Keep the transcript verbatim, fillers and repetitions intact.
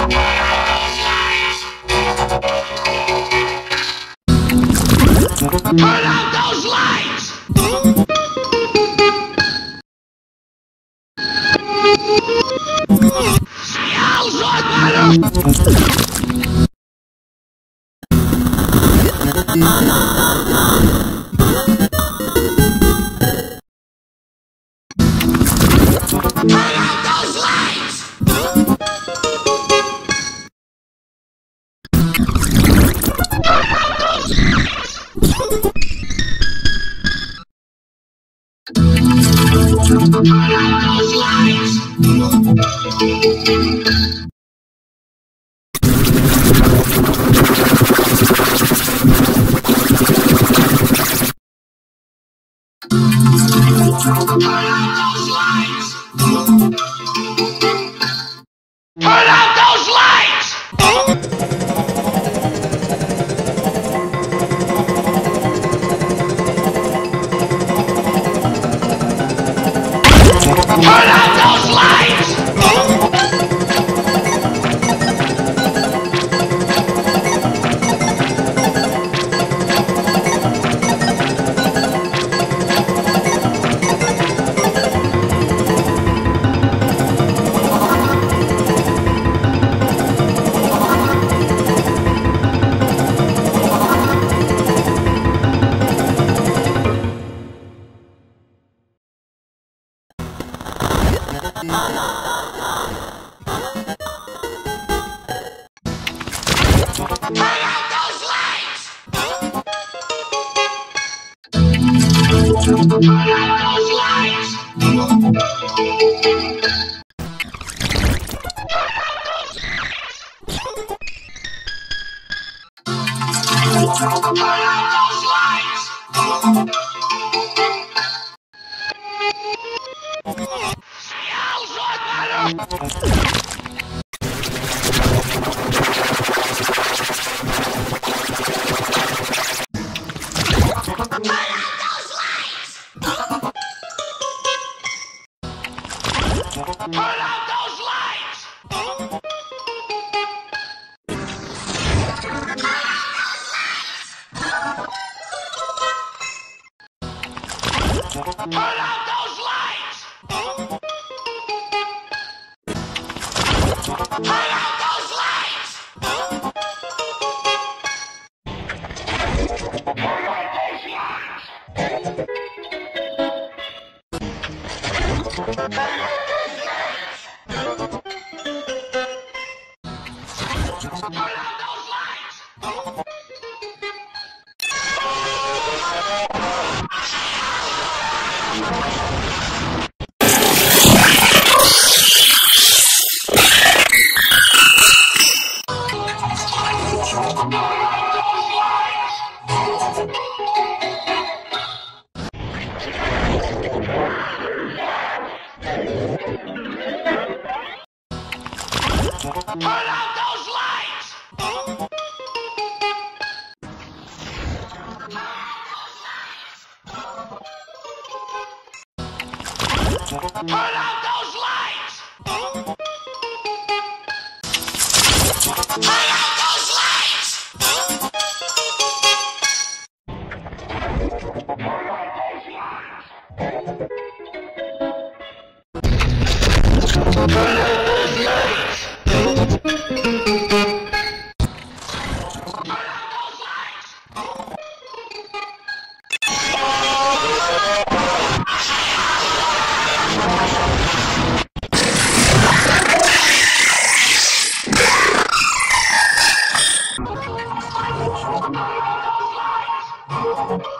Turn out those lights! Smells like butter! Turn out those lights! Turn out those lights! Turn out those lights! Turn out those lights! Turn out those lights! Turn out those lights! Turn out those lights! Smells like butter! Turn out those lights! Turn out those lights! Turn out those lights! Turn out those lights! Turn out those lights! Turn out those lights! Turn out those lights!